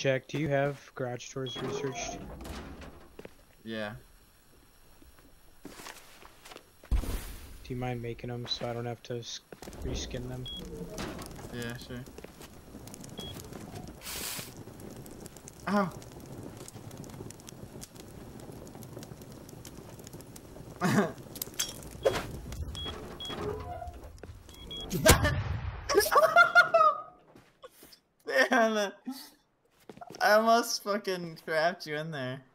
Jack, do you have garage doors researched? Yeah. Do you mind making them so I don't have to reskin them? Yeah, sure. Ow! Damn it! I almost fucking trapped you in there.